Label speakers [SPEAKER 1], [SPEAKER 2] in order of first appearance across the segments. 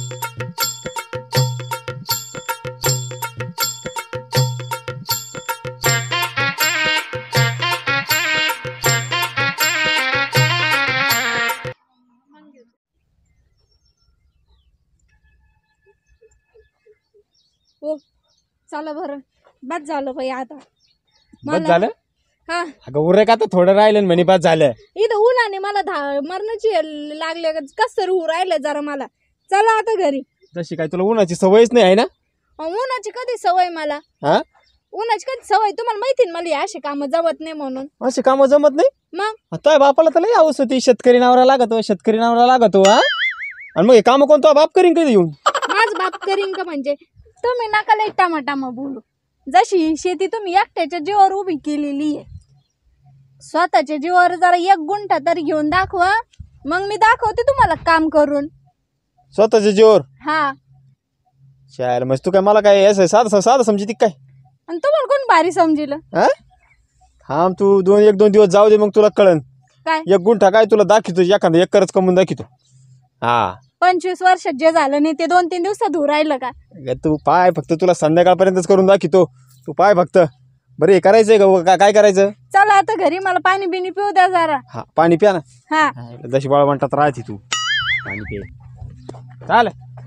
[SPEAKER 1] हो चला बरं बस झालं बाई आता
[SPEAKER 2] बस झालं.
[SPEAKER 1] हा
[SPEAKER 2] अगं उरक आता थोडं राहिलं म्हणे बस झालं.
[SPEAKER 1] इथं उन्हाने मला मरणाची लागले कस तरी होऊ राहिले जरा मला. चला आता घरी.
[SPEAKER 2] तशी काय तुला उन्हाची सवयच नाही आहे ना.
[SPEAKER 1] उन्हाची कधी सवय मला.
[SPEAKER 2] हा
[SPEAKER 1] उन्हाची कधी सवय तुम्हाला माहिती ना मला असे काम जमत नाही म्हणून.
[SPEAKER 2] अशी कामं जमत नाही
[SPEAKER 1] मग
[SPEAKER 2] आता बापाला तर लई हौस होती. शेतकरी नवरा लागतो शेतकरी नवरा लागतो. हा आणि मग हे काम कोणतो बाप करीन कधी येऊन.
[SPEAKER 1] माझ बाप करीन का म्हणजे तुम्ही नका लई टामाटामा बोलू. जशी शेती तुम्ही एकट्याच्या जीवावर उभी केलेली आहे. स्वतःच्या जीवावर जरा 1 गुंठा तरी घेऊन दाखवा मग मी दाखवते तुम्हाला काम करून.
[SPEAKER 2] स्वतःच्या जीवर.
[SPEAKER 1] हा
[SPEAKER 2] शायर मग तू काय मला काय असं साधं समजती काय.
[SPEAKER 1] आणि तुम्हाला कोण भारी समजिल.
[SPEAKER 2] हा थांब तू 1-2 दिवस जाऊ दे मग तुला कळन.
[SPEAKER 1] काय
[SPEAKER 2] 1 गुंठा काय तुला दाखवतो एखादा एकरच कमवून दाखवतो. हा
[SPEAKER 1] 25 वर्षात जे झालं नाही ते 2-3 दिवसात होऊ राहिलं का.
[SPEAKER 2] तू पाय फक्त तुला संध्याकाळपर्यंतच करून दाखवतो. तू पाय फक्त बरं हे करायचंय का काय करायचं.
[SPEAKER 1] चला आता घरी मला पाणी बिनी पिऊ द्या जरा.
[SPEAKER 2] हा पाणी प्या ना.
[SPEAKER 1] हा
[SPEAKER 2] जशी बाळ म्हणतात राहते तू पाणी पे चाल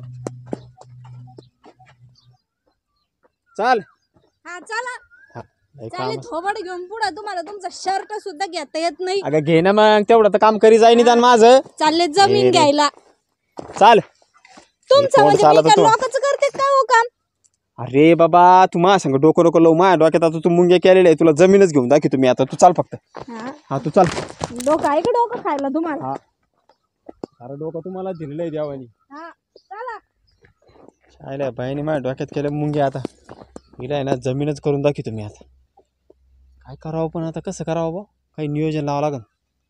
[SPEAKER 2] चाल.
[SPEAKER 1] हा चला.
[SPEAKER 2] हा, लय
[SPEAKER 1] चालेल
[SPEAKER 2] काम.
[SPEAKER 1] थोबड घेऊन पुढे तुम्हाला तुमचा शर्ट सुद्धा घेता येत नाही.
[SPEAKER 2] अगं घे ना मग तेवढं तर काम करी जाई निदान माझं.
[SPEAKER 1] चालले जमीन घ्यायला.
[SPEAKER 2] चाल
[SPEAKER 1] तुमचं
[SPEAKER 2] कोण
[SPEAKER 1] म्हणजे
[SPEAKER 2] चालत
[SPEAKER 1] मी काय
[SPEAKER 2] होतो?
[SPEAKER 1] लोकांचं करते काय हो काम.
[SPEAKER 2] अरे बाबा तू माझ्या सांग डोकं लावू माझ्या डोक्यात आता तू मुंग्या केलेले आहे. तुला जमीनच घेऊन दाखवतो मी आता. तू चाल फक्त.
[SPEAKER 1] हा
[SPEAKER 2] हा तू चाल.
[SPEAKER 1] डोकं आहे का डोकं खायला तुम्हाला.
[SPEAKER 2] हा अरे डोकं तुम्हाला दिलेलं आहे देवानी.
[SPEAKER 1] हा चला.
[SPEAKER 2] शाळेला बाईने माझ्या डोक्यात केलं मुंग्या. आता हिला आहे ना जमीनच करून दाखवतो मी आता. काय करावं पण आता कसं करावं बा. काही नियोजन लावावं लागेल.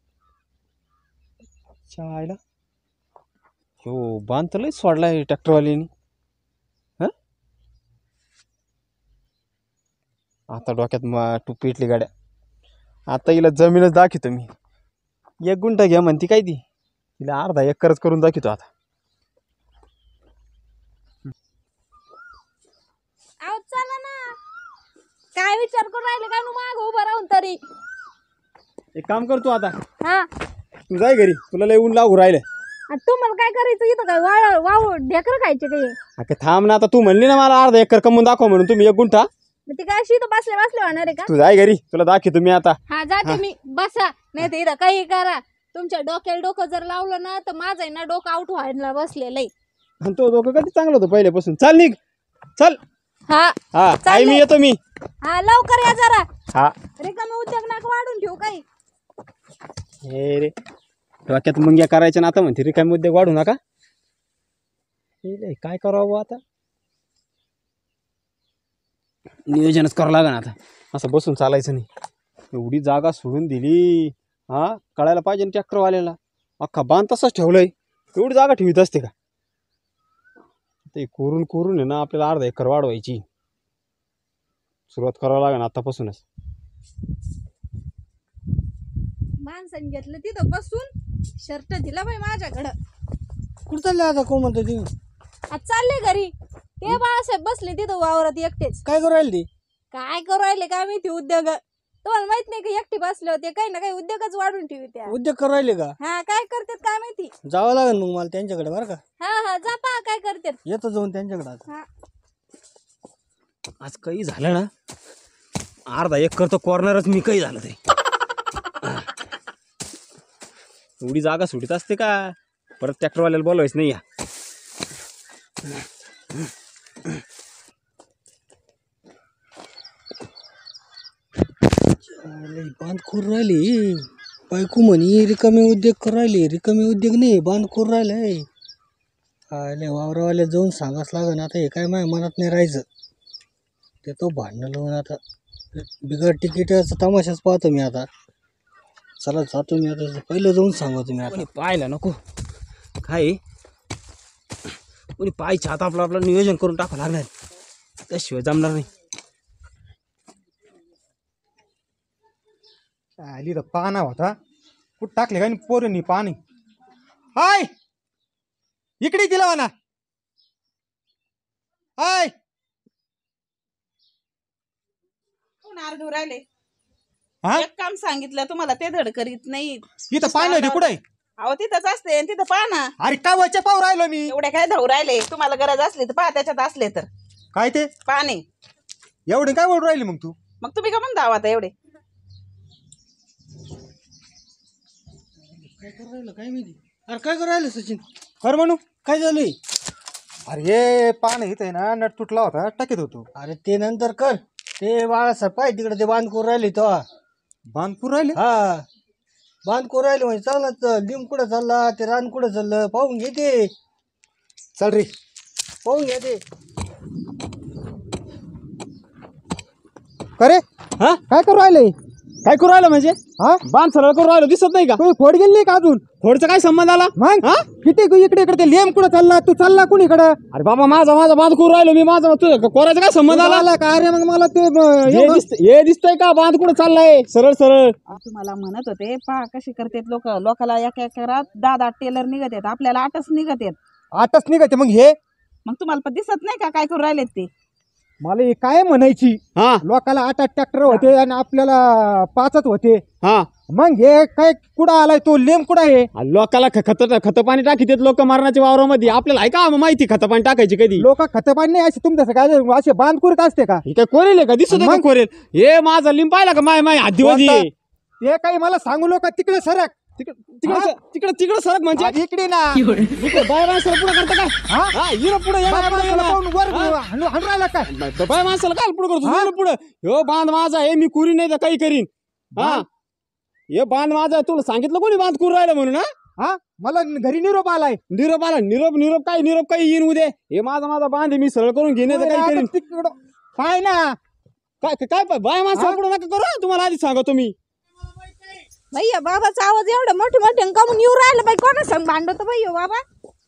[SPEAKER 2] शाळेला हो बांध तर लई सोडलाय ट्रॅक्टरवाल्यानी. हा आता डोक्यात तू पेटली गाड्या. आता हिला जमीनच दाखवतो मी. 1 गुंठा घ्या म्हणती काय ती. तिला अर्धा एकरच करून दाखवतो आता.
[SPEAKER 1] आहो चला ना. काय विचार करून राहिले काय माग उभं राहून तरी.
[SPEAKER 2] एक काम कर तू आता.
[SPEAKER 1] हा
[SPEAKER 2] तू जाय घरी. तुला लय ऊन लागू राहिलं.
[SPEAKER 1] आणि तुम्हाला काय करायचं इथं काय वाव ढेकर खायचे काय.
[SPEAKER 2] अगं थांब ना आता. तू म्हणली ना मला अर्धा एकर कमवून दाखव म्हणून. तुम्ही 1 गुंठा.
[SPEAKER 1] मग ते काय अशी इथं बसले होणार आहे का.
[SPEAKER 2] तू जाय घरी. तुला दाखवतो मी आता.
[SPEAKER 1] हा जाते मी. बसा नाही तर इथं काही करा. तुमच्या डोक्याला डोकं जर लावलं ना तर माझं आहे ना डोकं आउट व्हायला बसलेलं आहे.
[SPEAKER 2] आणि तो डोकं कधी चांगलं होतं पहिल्यापासून. चाल निघ चल.
[SPEAKER 1] हा
[SPEAKER 2] हा आई
[SPEAKER 1] चालले.
[SPEAKER 2] मी येतो मी.
[SPEAKER 1] हा लवकर या जरा.
[SPEAKER 2] हा
[SPEAKER 1] रिकामे उद्योग नाक वाढून ठेवू काही.
[SPEAKER 2] हे रे डोक्यात मुंग्या करायच्या ना आता म्हणते रिकामी मुद्दे वाढू नका. हे लय काय करावं आता. नियोजनच करावं लागेल आता. असं बसून चालायचं नाही. एवढी जागा सोडून दिली. हा कळायला पाहिजे ना ट्रॅक्टरवाल्याला. अख्खा बांध तसंच ठेवलंय. एवढी जागा ठेवीत असते का. ते कोरून आहे ना आपल्याला अर्धा एकर वाढवायची. सुरुवात करावं लागेल आतापासूनच.
[SPEAKER 1] माणसाने घेतलं तिथं बसून शर्ट दिला बाई माझ्याकडं.
[SPEAKER 3] कुठं चालले आता कोण म्हणतो तुम्ही.
[SPEAKER 1] आज चालले घरी. ते बाळासाहेब बसले तिथं वावरात एकटेच.
[SPEAKER 3] काय करू राहिले ती.
[SPEAKER 1] काय करू राहिले काय माहिती उद्योग. तुम्हाला माहित नाही का एकटे बसले होते काही ना काही उद्योगच वाढून ठेवी त्या.
[SPEAKER 3] उद्योग करू राहिले का.
[SPEAKER 1] हा काय करतात काय माहिती.
[SPEAKER 3] जावं लागेल मग मला त्यांच्याकडे बरं का.
[SPEAKER 1] हा हा जा पहा काय करतात.
[SPEAKER 3] येतो जाऊन त्यांच्याकडे आता.
[SPEAKER 1] हा
[SPEAKER 2] आज काही झालं ना अर्धा एकर तर कॉर्नरच मी काही झालं तरी. एवढी जागा सुटीत असते का. परत ट्रॅक्टरवाल्याला बोलवायच नाही. या
[SPEAKER 3] बांध करू राहिली. बायको म्हणे रिकामे उद्योग करू राहिले. रिकामे उद्योग नाही बांध करू राहिले. आले वावरावाल्या जाऊन सांगाच लागेल आता. हे काय माझ्या मनात नाही राहायचं. ते तो भांडणं लावून आता बिगर तिकीटाचा तमाशाच पाहतो मी आता. चला जातो मी आता. पहिलं जाऊन सांगा तुम्ही आता.
[SPEAKER 2] कोणी पाहायला नको काय. कोणी पाहायच्या आता आपलं नियोजन करून टाकावं लागणार. त्याशिवाय जमणार नाही.
[SPEAKER 4] आली तर पाना होता. कुठं टाकले काय पोरींनी पाणी. हाय इकडे दिला म्हणा. आय
[SPEAKER 5] कोण आरडू राहिले
[SPEAKER 4] हा
[SPEAKER 5] एक काम सांगितलं तुम्हाला ते धड करीत नाही
[SPEAKER 4] इथं पाणी होते कुठे
[SPEAKER 5] अहो तिथंच असते आणि तिथं पहा ना
[SPEAKER 4] अरे काय वरच्या पाव राहिलो मी
[SPEAKER 5] एवढे काय धावू राहिले तुम्हाला गरज असली तर पहा त्याच्यात असले तर
[SPEAKER 4] काय ते
[SPEAKER 5] पाणी
[SPEAKER 4] एवढे काय बोलून राहिली मग तू
[SPEAKER 5] मग तुम्ही का म्हणून धावा आता एवढे
[SPEAKER 3] काय करू राहिलं काय माहिती अरे काय करू राहिलं सचिन
[SPEAKER 4] खरं म्हणू
[SPEAKER 3] काय झालंय
[SPEAKER 4] अरे हे पाणी इथे ना नट तुटला होता टाकीत होतो
[SPEAKER 3] अरे ते नंतर कर ते बाळासाहेब पाय तिकडे ते बांध करू राहिले तो
[SPEAKER 4] बांधपूर राहिले
[SPEAKER 3] हा बांध करू राहिले म्हणजे चालला लिंब कुठं चालला ते रान कुठं चाललं पाहून घे ते
[SPEAKER 4] चल रे
[SPEAKER 3] पाहून घे ते
[SPEAKER 4] करे
[SPEAKER 2] हा
[SPEAKER 4] काय करू राहिले
[SPEAKER 2] काय करू राहिलं म्हणजे
[SPEAKER 4] हा
[SPEAKER 2] बांध सरळ करू राहिलो दिसत नाही का
[SPEAKER 4] तुम्ही फोड गेली का अजून
[SPEAKER 2] थोडचा काय संबंध आला
[SPEAKER 4] मग
[SPEAKER 2] हा
[SPEAKER 4] किती इकडे इकडे ते लेम कुठं चालला तू चालला कुणीकडं
[SPEAKER 2] अरे बाबा माझा बांध करू राहिलो मी माझा तुझं कोराचा काय संबंध आला
[SPEAKER 4] आला का अरे मग मला ते
[SPEAKER 2] हे दिसतंय का बांध कुठं चाललाय सरळ सरळ
[SPEAKER 5] तुम्हाला म्हणत होते पहा कशी करतात लोकाला एका एकरात 10 टेलर निघत आहेत आपल्याला 8च निघत आहेत
[SPEAKER 4] आताच निघते मग हे
[SPEAKER 5] मग तुम्हाला पण दिसत नाही का काय करू राहिलेत ते
[SPEAKER 4] मला हे काय म्हणायची
[SPEAKER 2] हा
[SPEAKER 4] लोकाला 8 ट्रॅक्टर होते आणि आपल्याला 5च होते
[SPEAKER 2] हा
[SPEAKER 4] मग हे काय कुठं आलाय तो लेम कुठं आहे
[SPEAKER 2] लोकाला खत पाणी टाकीत लोक मारण्याच्या वावरामध्ये आपल्याला आहे का माहिती खत पाणी टाकायची कधी
[SPEAKER 4] लोक खतपाणी नाही असे तुमचं काय असे बांधकुर का असते का
[SPEAKER 2] हे काय कोरेल आहे का दिसत आहे का
[SPEAKER 4] मग?
[SPEAKER 2] कोरेल हे माझा लिंब पाहिला का माय हातीवजी
[SPEAKER 4] कोणता? ते काही मला सांगू लोक तिकडे सरक
[SPEAKER 2] तिकडे सरक म्हणजे
[SPEAKER 4] आज इकडे ना
[SPEAKER 2] इकडे बाय माणसाला पुढे करता काय
[SPEAKER 4] हा?
[SPEAKER 2] हा हिरो पुढे
[SPEAKER 4] बाया माणसाला पाहून वर हाणून राहिला काय
[SPEAKER 2] बाय माणसाला काय पुढे करतो
[SPEAKER 4] हा?
[SPEAKER 2] हिरो पुढे ह्यो बांध माझा आहे मी कुरी नाही तर काही करीन हा हे बांध माझा आहे तुला सांगितलं कोणी बांध करू राहिलं म्हणून हा
[SPEAKER 4] हा मला घरी निरोप आलाय
[SPEAKER 2] निरोप आला निरोप काही येईन उद्या हे माझा बांध आहे मी सरळ करून घेणे तर काही करीन
[SPEAKER 4] तिकडं पाय ना
[SPEAKER 2] काय बाय माणसाला पुढे नका करू हा, तुम्हाला आधी सांगतो मी
[SPEAKER 1] भैया बाबाचा आवाज एवढा मोठे मोठे कमून येऊ राहिलं बाई कोणा संग भांडतो बाई हो बाबा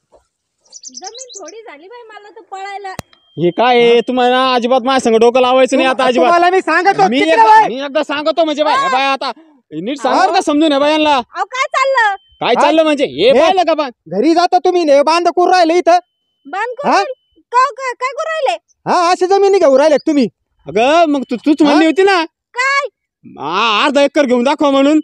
[SPEAKER 1] जमीन थोडी झाली बाई मला तर पळायला
[SPEAKER 2] हे काय आहे तुम्हाला अजिबात माझ्या संग डोकं लावायचं नाही आता अजिबात
[SPEAKER 4] तुम्हाला मी सांगतो
[SPEAKER 2] मी
[SPEAKER 4] तिकडे वळ.
[SPEAKER 2] एकदा सांगतो म्हणजे बाय आता नीट सांगा का समजून हे बायांना
[SPEAKER 1] अहो काय चाललं
[SPEAKER 2] काय चाललं म्हणजे हे पाहिलं का बा
[SPEAKER 4] घरी जाता तुम्ही ने बांध करू राहिले इथं
[SPEAKER 1] बांध
[SPEAKER 4] हा?
[SPEAKER 1] काय करू राहिले
[SPEAKER 4] हा अशी जमिनी घेऊ राहिले तुम्ही
[SPEAKER 2] अगं मग तूच म्हणली होती ना
[SPEAKER 1] काय
[SPEAKER 2] अर्धा एकर घेऊन दाखवा म्हणून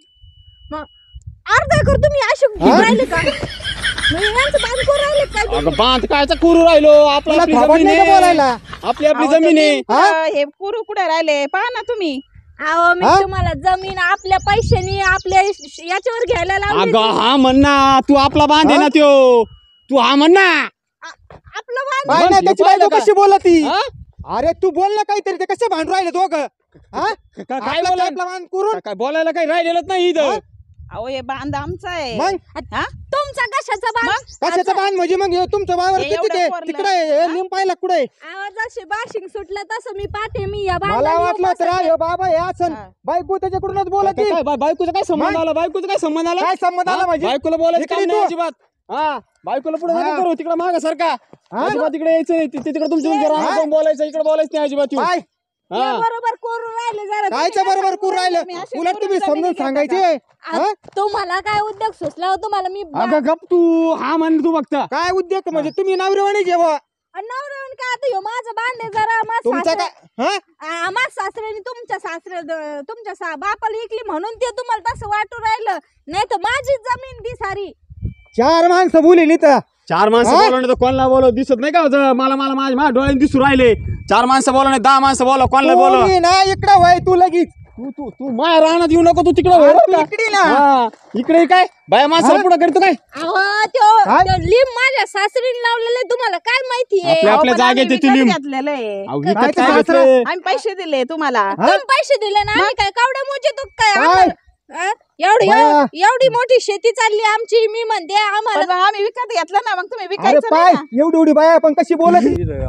[SPEAKER 1] अर्धा एकर तुम्ही अशी घेऊन राहिले का म्हणजे यांचं बांध करू राहिले काय तुम्ही?
[SPEAKER 2] अगं बांध कायचा करू राहिलो
[SPEAKER 4] तुला
[SPEAKER 2] आपली
[SPEAKER 4] थोबाड
[SPEAKER 2] जमीन
[SPEAKER 4] नाही का
[SPEAKER 2] आहे
[SPEAKER 4] बोलायला
[SPEAKER 2] आपली जमीन आहे
[SPEAKER 5] हे कुरू कुठे राहिले पहा ना तुम्ही
[SPEAKER 1] अहो मी
[SPEAKER 4] हा?
[SPEAKER 1] तुम्हाला जमीन आपल्या पैशानी आपल्या याच्यावर घ्यायला लावली
[SPEAKER 2] अगं हा म्हण ना तू आपला बांध आहे ना त्यो तू हा म्हण ना
[SPEAKER 1] आपलं बांध
[SPEAKER 4] पाय
[SPEAKER 2] मग
[SPEAKER 4] ना
[SPEAKER 2] हे
[SPEAKER 4] त्याची
[SPEAKER 2] पाहिलं
[SPEAKER 4] बायको
[SPEAKER 2] का?
[SPEAKER 4] कशी बोलती
[SPEAKER 2] हा?
[SPEAKER 4] अरे तू बोल ना काहीतरी ते कसे भांडू राहिले दोघं हा?
[SPEAKER 2] काय
[SPEAKER 4] आपला
[SPEAKER 2] बोलायला
[SPEAKER 4] आपला बांध करून
[SPEAKER 2] काय बोलायला काही राहिलेलंच नाही इथं
[SPEAKER 5] अहो हे बांध आमचा आहे
[SPEAKER 4] मग
[SPEAKER 5] हा?
[SPEAKER 1] तुमचा कशाचा बांध
[SPEAKER 4] कशाचं बांध म्हणजे मग हे तुमचं वावर
[SPEAKER 5] हे
[SPEAKER 4] किती
[SPEAKER 5] एवढं
[SPEAKER 4] ते
[SPEAKER 5] कोरलं.
[SPEAKER 4] तिकडे हे लिंब पाहिला कुठे
[SPEAKER 1] आवाजाशी बाशिंग सुटलं तसं मी पाहते मी या
[SPEAKER 4] मला
[SPEAKER 1] बांधाला
[SPEAKER 4] वाटलं
[SPEAKER 1] येऊन
[SPEAKER 4] तर
[SPEAKER 1] बसते.
[SPEAKER 4] हे बाबा हे असं
[SPEAKER 5] हा.
[SPEAKER 4] बायको त्याच्याकडूनच बोलत
[SPEAKER 2] काय बायकोचा काय संबंध
[SPEAKER 4] मग?
[SPEAKER 2] आला बायकोचा काय संबंध आला
[SPEAKER 4] काय संबंध आला
[SPEAKER 2] हा?
[SPEAKER 4] म्हणजे
[SPEAKER 2] बायकोला बोलायचं
[SPEAKER 4] इकडे
[SPEAKER 2] काम नाही
[SPEAKER 4] तू.
[SPEAKER 2] अजिबात हा बायकोला पुढे
[SPEAKER 4] हा.
[SPEAKER 2] नका करू तिकडे माग सारखा
[SPEAKER 4] हा?
[SPEAKER 2] अजिबात तिकडे यायचं नाही तिकडे तुमच्या
[SPEAKER 4] हा?
[SPEAKER 2] राहणार बोलायचं इकडे बोलायचं नाही अजिबात येऊन.
[SPEAKER 4] काय
[SPEAKER 1] हे
[SPEAKER 2] हा
[SPEAKER 1] बरोबर करू राहिले जरा
[SPEAKER 4] कायच्या
[SPEAKER 1] तुम्ही
[SPEAKER 4] बरोबर
[SPEAKER 1] काय
[SPEAKER 4] करू राहिलं
[SPEAKER 5] मी अशी
[SPEAKER 4] उलट
[SPEAKER 5] करून
[SPEAKER 4] तुम्ही
[SPEAKER 5] जमिनी
[SPEAKER 4] समजून
[SPEAKER 5] घेता
[SPEAKER 4] सांगायचे हा?
[SPEAKER 1] तुम्हाला काय उद्योग सुचला हो तुम्हाला मी
[SPEAKER 2] अगं गप तू हा म्हण तू बघता
[SPEAKER 4] काय उद्योग म्हणजे तुम्ही नवरेवाणी जेव्हा
[SPEAKER 1] नवऱ्यावर काय आता ह्यो माझं बांधे जरा
[SPEAKER 4] तुमचा काय हा
[SPEAKER 1] माझ्या सासऱ्याने तुमच्या बापाला इकली म्हणून ते तुम्हाला तसं वाटू राहिलं नाही तर माझी जमीन दी सारी
[SPEAKER 4] 4 माणसं बोलेली तर
[SPEAKER 2] चार माणसं
[SPEAKER 4] हा?
[SPEAKER 2] बोलवणे तर कोणाला बोलव दिसत नाही का मला माझ्या डोळ्याने दिसू राहिले 4 माणसं बोलवणे 10 माणसं बोलव कोणाला बोलव
[SPEAKER 4] तुम्ही ना इकडं वय तू लगेच
[SPEAKER 2] तू माझ्या रानात येऊ नको तू तिकडे
[SPEAKER 4] अरे तू इकडे ना.
[SPEAKER 2] इकडे काय बाया माणसाला पुढे करतो काय
[SPEAKER 1] अहो
[SPEAKER 4] काय?
[SPEAKER 1] त्यो लिंब माझ्या सासरीने लावलेलं आहे, तुम्हाला काय माहिती आहे
[SPEAKER 2] आपल्या-
[SPEAKER 5] अहो, पण
[SPEAKER 2] जागेत
[SPEAKER 5] आम्ही
[SPEAKER 2] येते
[SPEAKER 5] विकत
[SPEAKER 2] लिंब.
[SPEAKER 5] घेतलेलं आहे
[SPEAKER 2] अहो,
[SPEAKER 4] काय
[SPEAKER 2] विकत
[SPEAKER 4] ते
[SPEAKER 2] काय
[SPEAKER 4] सासरा?
[SPEAKER 2] घेतले?
[SPEAKER 5] आम्ही पैसे दिले तुम्हाला
[SPEAKER 1] तुम्ही पैसे दिले ना आम्ही काय कावड्या मोजे तू काय
[SPEAKER 4] काय?
[SPEAKER 1] आम्हाला- हा?
[SPEAKER 4] बाया.
[SPEAKER 1] एवढी मोठी शेती चालली आमची मी म्हणते
[SPEAKER 5] पण
[SPEAKER 1] आम्हाला
[SPEAKER 5] मग आम्ही विकत घेतलं ना मग तुम्ही
[SPEAKER 4] अरे
[SPEAKER 5] विकायचं
[SPEAKER 4] पाय
[SPEAKER 5] नाही ना.
[SPEAKER 4] एवढी एवढी बाया पण कशी बोलत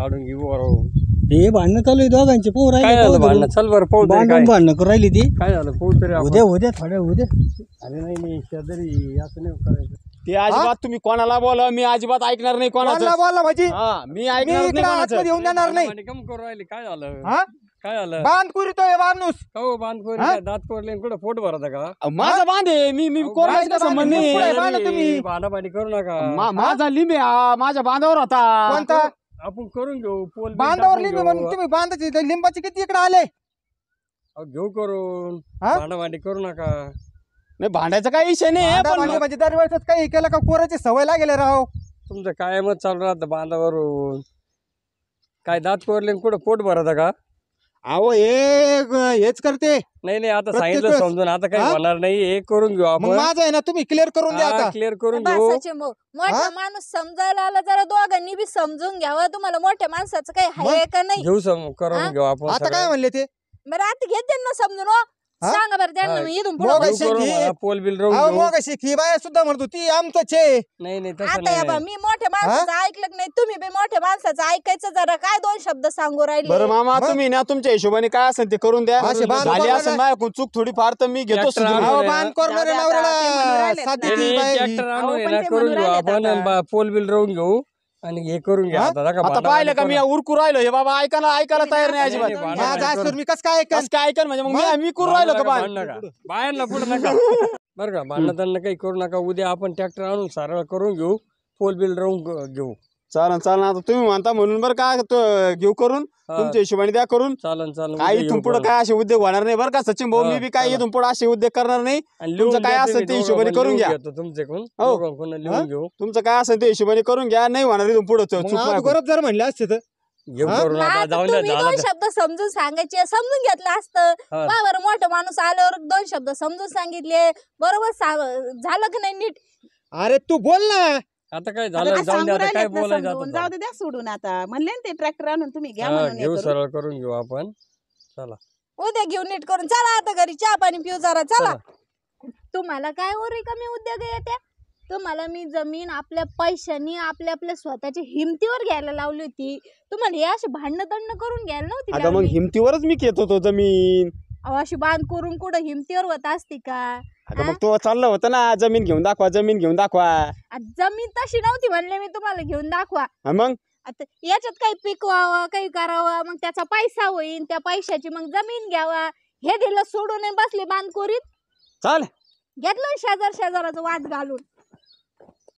[SPEAKER 3] हे भांडणं चालू आहे दोघांचे पाहू
[SPEAKER 6] काय
[SPEAKER 3] राहिले
[SPEAKER 6] झालं
[SPEAKER 3] पाहू
[SPEAKER 6] भांडणं?
[SPEAKER 3] तरी.
[SPEAKER 6] चल बरं पाहू तरी
[SPEAKER 3] भांडण
[SPEAKER 6] काय
[SPEAKER 3] भांडणं करू राहिली ती
[SPEAKER 6] काय झालं पाहू तरी आपण.
[SPEAKER 3] उद्या थोड्या उद्या
[SPEAKER 6] अरे नाही शेजारी असं नाही करायचं.
[SPEAKER 2] ते अजिबात तुम्ही कोणाला बोला मी अजिबात ऐकणार नाही
[SPEAKER 4] बोलला
[SPEAKER 2] कोणाचं
[SPEAKER 4] बोलला म्हणजे
[SPEAKER 2] हा मी
[SPEAKER 4] मी
[SPEAKER 2] ऐकणार
[SPEAKER 4] इकडे
[SPEAKER 2] नाही
[SPEAKER 4] आतमध्ये
[SPEAKER 2] कोणाचं
[SPEAKER 4] येऊन देणार नाही
[SPEAKER 6] भांडण कम करू राहिली काय झालं
[SPEAKER 4] हा
[SPEAKER 6] काय झालं
[SPEAKER 4] बांध कुरितोय माणूस
[SPEAKER 6] हो बांध कोरी
[SPEAKER 4] हा?
[SPEAKER 6] काय दात कोरले कुठं पोट भरत का
[SPEAKER 2] अहो, माझा बांध आहे मी कोणाचा
[SPEAKER 4] बांध
[SPEAKER 2] संबंध
[SPEAKER 4] पुढे
[SPEAKER 2] नाही
[SPEAKER 4] बांधा तुम्ही.
[SPEAKER 6] भांडाभांडी करू नका
[SPEAKER 2] माझा लिंब आहे हा, माझ्या बांधावर होता
[SPEAKER 4] कोणता
[SPEAKER 6] आपण करून घेऊ पोल बिल
[SPEAKER 4] बांधावर
[SPEAKER 6] टाकून
[SPEAKER 4] लिंब
[SPEAKER 6] घेऊ.
[SPEAKER 4] म्हणून तुम्ही बांधाची ते लिंबाचे किती इकडे आले
[SPEAKER 6] अहो, घेऊ करून
[SPEAKER 4] हा?
[SPEAKER 6] भांडाभांडी करू नका.
[SPEAKER 2] नाही भांडायचा काही विषय नाही पण
[SPEAKER 4] म्हणजे दरवेळेस काही केलं का कोराची सवय लागेल राव.
[SPEAKER 6] तुमचं कायमच चालू राहतं बांधावरून. काय दात कोरले कुठं पोट भरत का?
[SPEAKER 2] अहो हेच करते.
[SPEAKER 6] नाही नाही आता
[SPEAKER 4] प्रत्येक
[SPEAKER 6] सांगितलं
[SPEAKER 4] वेळेस.
[SPEAKER 6] समजून आता काही
[SPEAKER 4] हा?
[SPEAKER 6] होणार नाही. हे करून घेऊ
[SPEAKER 4] मग
[SPEAKER 6] आपण.
[SPEAKER 4] माझं आहे ना तुम्ही क्लिअर करून द्या आता.
[SPEAKER 6] क्लिअर करून घेऊ.
[SPEAKER 1] बसाचे मोठा माणूस समजायला आला जरा दोघांनी बी समजून घ्यावं. तुम्हाला मोठ्या माणसाचं काही हाय का नाही?
[SPEAKER 6] घेऊ करून
[SPEAKER 1] हा?
[SPEAKER 6] घेऊ आपण
[SPEAKER 4] आता काय
[SPEAKER 6] सगळं.
[SPEAKER 4] म्हणले ते
[SPEAKER 1] बरं आता घेते ना समजून हो.
[SPEAKER 4] हा?
[SPEAKER 1] सांगा बरं त्यांना
[SPEAKER 6] हा.
[SPEAKER 1] मी इथून
[SPEAKER 4] मग
[SPEAKER 1] पुढे
[SPEAKER 4] अशी
[SPEAKER 6] घेऊ करून
[SPEAKER 4] घे.
[SPEAKER 6] म्हणा, पोल बिल राहून
[SPEAKER 4] अहो
[SPEAKER 6] घेऊ.
[SPEAKER 4] मग अशी ही बाया सुद्धा म्हणतो ती आमचंच आहे.
[SPEAKER 6] नाही नाही तसं
[SPEAKER 1] आता या बा
[SPEAKER 6] नाही.
[SPEAKER 1] मी मोठ्या माणसाचं ऐकलं की नाही तुम्ही बी मोठ्या माणसाचं ऐकायचं जरा काय दोन शब्द सांगू राहिले.
[SPEAKER 2] बरं मामा
[SPEAKER 4] मग?
[SPEAKER 2] तुम्ही ना तुमच्या हिशोबाने काय असेल ते करून द्या.
[SPEAKER 4] असे बांध
[SPEAKER 2] झाली
[SPEAKER 4] करून
[SPEAKER 2] असेल
[SPEAKER 4] द्या.
[SPEAKER 2] माझ्याकडून चूक थोडी फार तर मी घेतो
[SPEAKER 6] ट्रॅक्टर
[SPEAKER 2] सुधरून.
[SPEAKER 6] आणून
[SPEAKER 4] अहो
[SPEAKER 6] आहे ना.
[SPEAKER 4] बांध करून
[SPEAKER 5] जाऊ दे आता, ते म्हणून
[SPEAKER 4] नवऱ्याला
[SPEAKER 5] राहिलेत
[SPEAKER 4] साधी
[SPEAKER 5] ना.
[SPEAKER 4] ती बाई.
[SPEAKER 6] ट्रॅक्टर
[SPEAKER 5] अहो,
[SPEAKER 6] आणून आहे
[SPEAKER 5] पण
[SPEAKER 6] ना
[SPEAKER 5] ते
[SPEAKER 6] करून
[SPEAKER 5] म्हणून
[SPEAKER 6] घेऊ
[SPEAKER 5] राहिलेत
[SPEAKER 6] आपण
[SPEAKER 5] आता.
[SPEAKER 6] आणि पोल बिल राहून घेऊ आणि हे करून घ्या
[SPEAKER 4] हा?
[SPEAKER 6] आता नका
[SPEAKER 2] आता
[SPEAKER 6] भांडाभांडी
[SPEAKER 2] पाहिलं का मी
[SPEAKER 6] करू.
[SPEAKER 2] उरकू राहिलो हे बाबा ऐकायला तयार नाही अजिबात.
[SPEAKER 6] नाही, नाही,
[SPEAKER 4] माझा
[SPEAKER 6] भांडण
[SPEAKER 4] असतं
[SPEAKER 6] करू.
[SPEAKER 4] मी कसं काय ऐकन?
[SPEAKER 2] कसं काय ऐकन म्हणजे मग मी करू राहिलो का
[SPEAKER 6] भांडण
[SPEAKER 2] बाण?
[SPEAKER 6] नका. बायांना पुढे नका बरं का. भांडण काही करू नका. उद्या आपण ट्रॅक्टर आणून सरळ करून घेऊ. पोल बिल राहून घेऊ.
[SPEAKER 2] चालन आता तुम्ही म्हणता म्हणून बरं का घेऊ करून
[SPEAKER 6] हा.
[SPEAKER 2] तुमच्या हिशोबाने द्या करून.
[SPEAKER 6] चालन
[SPEAKER 2] काय इथून पुढे काय असे उद्योग होणार नाही बरं का सचिन भाऊ.
[SPEAKER 6] हा,
[SPEAKER 2] मी बी काय
[SPEAKER 6] चला.
[SPEAKER 2] इथून पुढे असे उद्योग करणार नाही. तुमचं काय असेल ते हिशोबाने करून घ्या.
[SPEAKER 6] तुमच्याकडून
[SPEAKER 2] हो.
[SPEAKER 6] दोघांकडून लिहून घेऊ.
[SPEAKER 2] तुमचं काय असेल ते हिशोबाने करून घ्या. नाही होणार इथून पुढे चूक
[SPEAKER 4] मग
[SPEAKER 2] माझ्याकडून.
[SPEAKER 4] अगोदरच जर म्हणले असते तर
[SPEAKER 6] घेऊ
[SPEAKER 4] हा?
[SPEAKER 6] करून आता
[SPEAKER 1] आता
[SPEAKER 6] जाऊन द्या
[SPEAKER 1] तुम्ही
[SPEAKER 6] झालं
[SPEAKER 1] दोन
[SPEAKER 6] तर.
[SPEAKER 1] शब्द समजून सांगायचे समजून घेतलं असतं.
[SPEAKER 6] हा.
[SPEAKER 1] वा बरं मोठा माणूस आल्यावर दोन शब्द समजून सांगितले बरोबर झालं की नाही नीट.
[SPEAKER 4] अरे तू बोल ना.
[SPEAKER 6] आता काय
[SPEAKER 5] आता
[SPEAKER 6] झालं
[SPEAKER 5] काय
[SPEAKER 6] जाऊन द्या.
[SPEAKER 5] सांगू
[SPEAKER 6] आता काय
[SPEAKER 5] राहिलेत ना
[SPEAKER 6] बोलायचं
[SPEAKER 5] समजून. जाऊ
[SPEAKER 6] आता.
[SPEAKER 5] दे द्या सोडून आता. म्हणले ना ते ट्रॅक्टर आणून तुम्ही घ्या
[SPEAKER 6] हा,
[SPEAKER 5] म्हणून हे
[SPEAKER 6] घेऊ
[SPEAKER 5] करून.
[SPEAKER 6] सरळ करून घेऊ आपण. चला
[SPEAKER 1] उद्या घेऊन नीट करून चला आता घरी चहा पाणी पिऊ जरा चला. तुम्हाला काय हो कमी उद्योग येते. तुम्हाला मी जमीन आपल्या पैशानी आपल्या आपल्या स्वतःच्या हिमतीवर घ्यायला लावली होती. तुम्हाला हे असे भांडणं तंडणं करून घ्यायला नव्हती
[SPEAKER 2] आता मग
[SPEAKER 1] लावली.
[SPEAKER 2] हिमतीवरच मी घेत होतो जमीन.
[SPEAKER 1] अहो, अशी बांध करून कुठं हिमतीवर होत असते का?
[SPEAKER 2] आता मग तो चाललं होतं ना जमीन घेऊन दाखवा जमीन घेऊन दाखवा.
[SPEAKER 1] जमीन तशी नव्हती म्हणले मी तुम्हाला घेऊन दाखवा.
[SPEAKER 2] हा मग
[SPEAKER 1] आता याच्यात काही पिकवावं काही करावं मग त्याचा पैसा होईल. त्या पैशाची मग जमीन घ्यावा. हे दिलं सोडून आणि बसले बांधकोरीत.
[SPEAKER 2] चाल
[SPEAKER 1] घेतलं शेजाराचा वाद घालून.